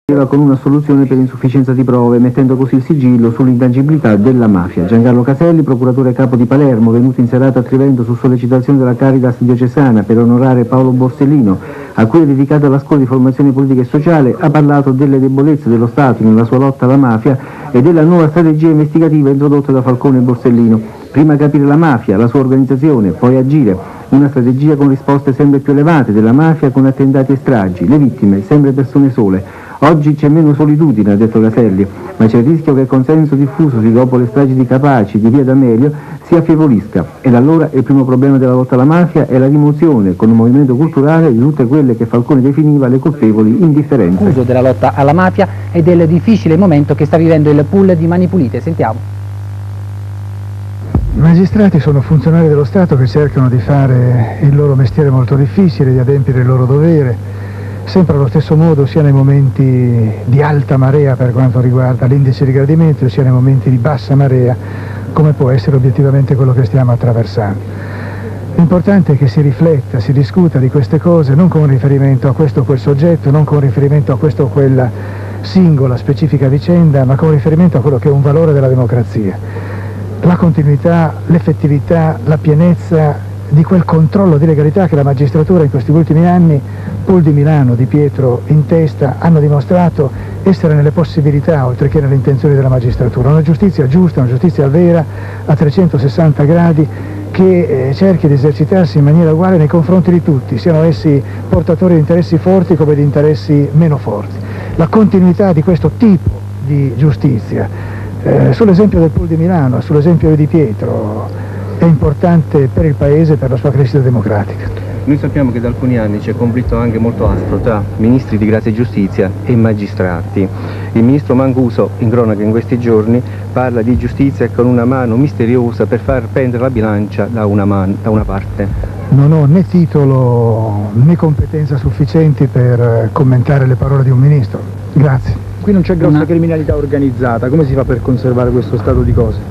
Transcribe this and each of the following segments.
con una soluzione per insufficienza di prove, mettendo così il sigillo sull'intangibilità della mafia. Giancarlo Caselli, procuratore capo di Palermo, venuto in serata a Trivento su sollecitazione della Caritas diocesana per onorare Paolo Borsellino, a cui è dedicata la scuola di formazione politica e sociale, ha parlato delle debolezze dello Stato nella sua lotta alla mafia e della nuova strategia investigativa introdotta da Falcone e Borsellino. Prima capire la mafia, la sua organizzazione, poi agire. Una strategia con risposte sempre più elevate della mafia, con attentati e stragi, le vittime sempre persone sole. Oggi c'è meno solitudine, ha detto Caselli, ma c'è il rischio che il consenso diffusosi dopo le stragi di Capaci, di Via D'Amelio, si affievolisca. Ed allora il primo problema della lotta alla mafia è la rimozione, con un movimento culturale, di tutte quelle che Falcone definiva le colpevoli indifferenze. Uso della lotta alla mafia e del difficile momento che sta vivendo il pool di Mani Pulite. Sentiamo. I magistrati sono funzionari dello Stato che cercano di fare il loro mestiere molto difficile, di adempiere il loro dovere, sempre allo stesso modo sia nei momenti di alta marea per quanto riguarda l'indice di gradimento, sia nei momenti di bassa marea, come può essere obiettivamente quello che stiamo attraversando. L'importante è che si rifletta, si discuta di queste cose non con riferimento a questo o quel soggetto, non con riferimento a questa o quella singola, specifica vicenda, ma con riferimento a quello che è un valore della democrazia. La continuità, l'effettività, la pienezza di quel controllo di legalità che la magistratura in questi ultimi anni, Pool di Milano, Di Pietro in testa, hanno dimostrato essere nelle possibilità, oltre che nelle intenzioni della magistratura. Una giustizia giusta, una giustizia vera, a 360 gradi, che cerchi di esercitarsi in maniera uguale nei confronti di tutti, siano essi portatori di interessi forti come di interessi meno forti. La continuità di questo tipo di giustizia, sull'esempio del Pool di Milano, sull'esempio di Di Pietro, è importante per il Paese e per la sua crescita democratica. Noi sappiamo che da alcuni anni c'è conflitto anche molto aspro tra ministri di grazia e giustizia e magistrati. Il ministro Mancuso, in cronaca in questi giorni, parla di giustizia con una mano misteriosa per far pendere la bilancia da una parte. Non ho né titolo né competenza sufficienti per commentare le parole di un ministro. Grazie. Qui non c'è grossa criminalità organizzata, come si fa per conservare questo stato di cose?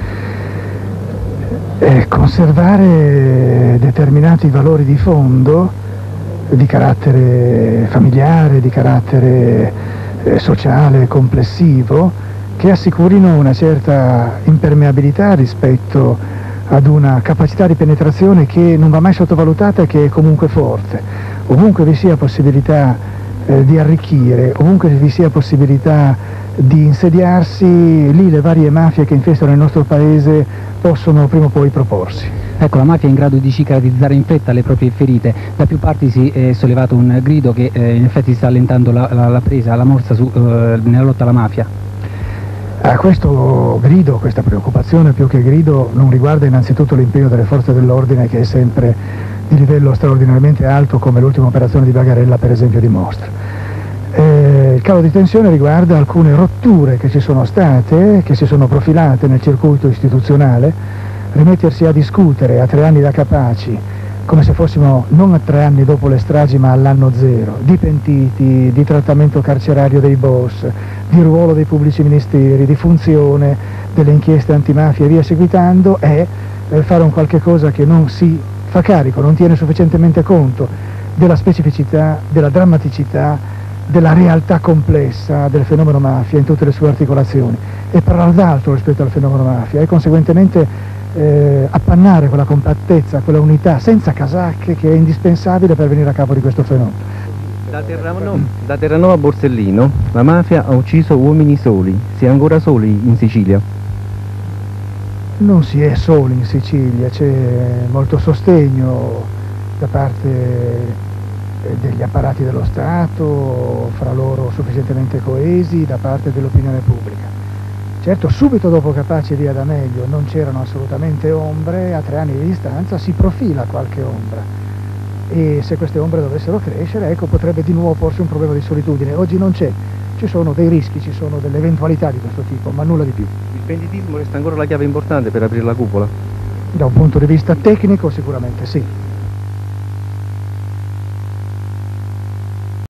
Conservare determinati valori di fondo, di carattere familiare, di carattere sociale, complessivo, che assicurino una certa impermeabilità rispetto ad una capacità di penetrazione che non va mai sottovalutata e che è comunque forte. Ovunque vi sia possibilità di arricchire, ovunque vi sia possibilità di insediarsi, lì le varie mafie che infestano il nostro paese possono prima o poi proporsi. Ecco, la mafia è in grado di cicatrizzare in fretta le proprie ferite. Da più parti si è sollevato un grido che in effetti sta allentando la presa, la morsa nella lotta alla mafia. Questo grido, questa preoccupazione più che grido, non riguarda innanzitutto l'impegno delle forze dell'ordine, che è sempre di livello straordinariamente alto, come l'ultima operazione di Bagarella per esempio dimostra. Il calo di tensione riguarda alcune rotture che ci sono state, che si sono profilate nel circuito istituzionale. Rimettersi a discutere a 3 anni da Capaci, come se fossimo non a 3 anni dopo le stragi ma all'anno zero, di pentiti, di trattamento carcerario dei boss, di ruolo dei pubblici ministeri, di funzione delle inchieste antimafia e via seguitando, è fare un qualche cosa che non si fa carico, non tiene sufficientemente conto della specificità, della drammaticità, della realtà complessa del fenomeno mafia in tutte le sue articolazioni, e parla d'altro rispetto al fenomeno mafia e conseguentemente appannare quella compattezza, quella unità senza casacche che è indispensabile per venire a capo di questo fenomeno. Da Terranova a Borsellino la mafia ha ucciso uomini soli. Si è ancora soli in Sicilia? Non si è soli in Sicilia, c'è molto sostegno da parte degli apparati dello Stato, fra loro sufficientemente coesi, da parte dell'opinione pubblica. Certo, subito dopo Capaci e Via D'Amelio non c'erano assolutamente ombre, a 3 anni di distanza si profila qualche ombra, e se queste ombre dovessero crescere, ecco, potrebbe di nuovo porsi un problema di solitudine. Oggi non c'è, ci sono dei rischi, ci sono delle eventualità di questo tipo, ma nulla di più. Il pentitismo resta ancora la chiave importante per aprire la cupola? Da un punto di vista tecnico sicuramente sì.